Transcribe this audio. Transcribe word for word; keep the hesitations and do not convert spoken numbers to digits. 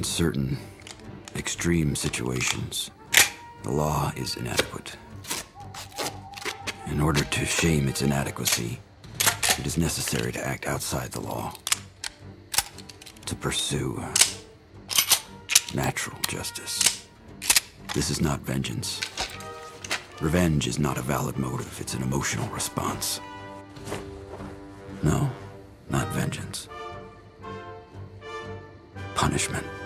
certain extreme situations, the law is inadequate. In order to shame its inadequacy, it is necessary to act outside the law, to pursue natural justice. This is not vengeance. Revenge is not a valid motive, it's an emotional response. No, not vengeance. Punishment.